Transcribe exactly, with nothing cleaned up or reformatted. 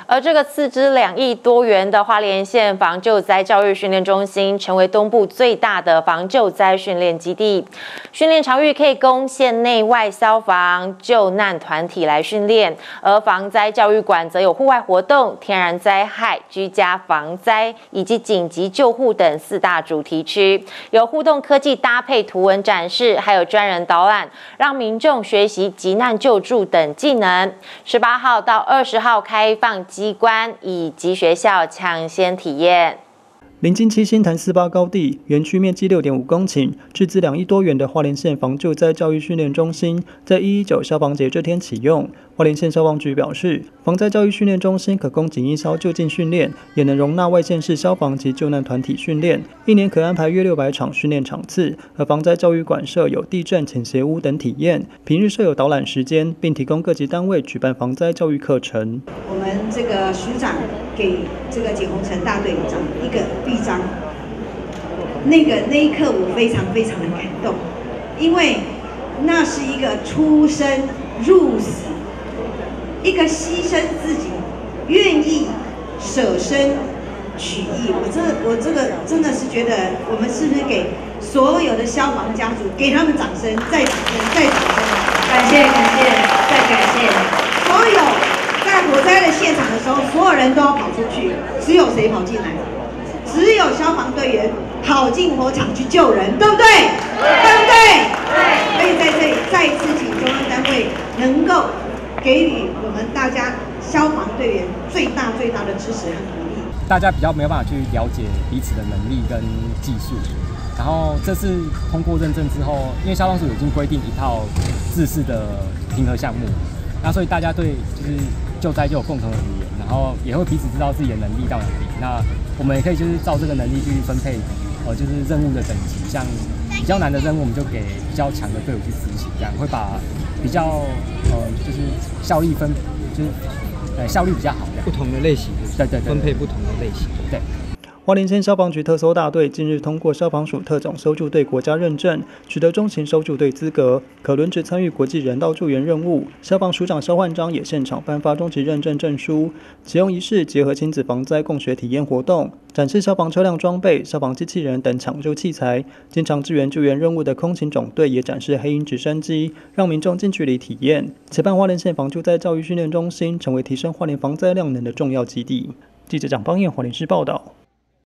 而这个斥资两亿多元的花莲县防救灾教育训练中心，成为东部最大的防救灾训练基地。训练场域可以供县内外消防救难团体来训练，而防灾教育馆则有户外活动、天然灾害、居家防灾以及紧急救护等四大主题区，有互动科技搭配图文展示，还有专人导览，让民众学习急难救助等技能。十八号到二十号开放机关以及学校抢先体验。 临近七星潭四八高地，园区面积六点五公顷，斥资两亿多元的花莲县防救灾教育训练中心，在一一九消防节这天启用。花莲县消防局表示，防灾教育训练中心可供警一消就近训练，也能容纳外县市消防及救难团体训练，一年可安排约六百场训练场次。而防灾教育馆设有地震、倾斜屋等体验，平日设有导览时间，并提供各级单位举办防灾教育课程。 我们这个署长给这个简宏成大队长一个臂章，那个那一刻我非常非常的感动，因为那是一个出生入死，一个牺牲自己，愿意舍身取义。我这我这个真的是觉得，我们是不是给所有的消防家属给他们掌声，再掌声，再掌声，感谢感谢，再感谢所有在火灾的现场的时候，所有人都要跑出去，只有谁跑进来？只有消防队员跑进火场去救人，对不对？对不对？对。所以在这里再一次请中央单位能够给予我们大家消防队员最大最大的支持和鼓励。 大家比较没有办法去了解彼此的能力跟技术，然后这次通过认证之后，因为消防署已经规定一套制式的评核项目，那所以大家对就是救灾就有共同的语言，然后也会彼此知道自己的能力到哪里。那我们也可以就是照这个能力去分配，呃，就是任务的等级，像比较难的任务，我们就给比较强的队伍去执行，这样会把比较呃就是效率分就是呃效率比较好的不同的类型， 对对对， 分配不同的类型， 对。 花莲县消防局特搜大队近日通过消防署特种搜救队国家认证，取得中型搜救队资格，可轮值参与国际人道救援任务。消防署长肖焕章也现场颁发中级认证证书。启用仪式结合亲子防灾共学体验活动，展示消防车辆装备、消防机器人等抢救器材。经常支援救援任务的空勤总队也展示黑鹰直升机，让民众近距离体验。此办花莲县防救灾教育训练中心，成为提升花莲防灾量能的重要基地。记者蒋邦彦花莲市报道。